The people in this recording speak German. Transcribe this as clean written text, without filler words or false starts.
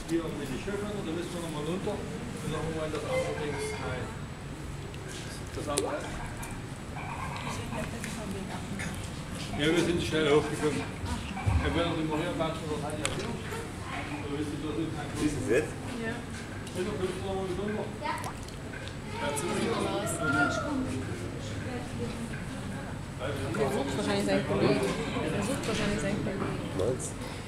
hier mit den Schiffen und dann müssen wir nochmal runter und dann mal in das andere Ding rein. Das andere. Ja, wir sind schnell hochgekommen. Wir werden die Maria ganz von der Seite her. Siehst du es jetzt? Ja. Ja, dann müssen wir mal runter. Ja. Der sucht wahrscheinlich seinen Kollegen. Meinst du?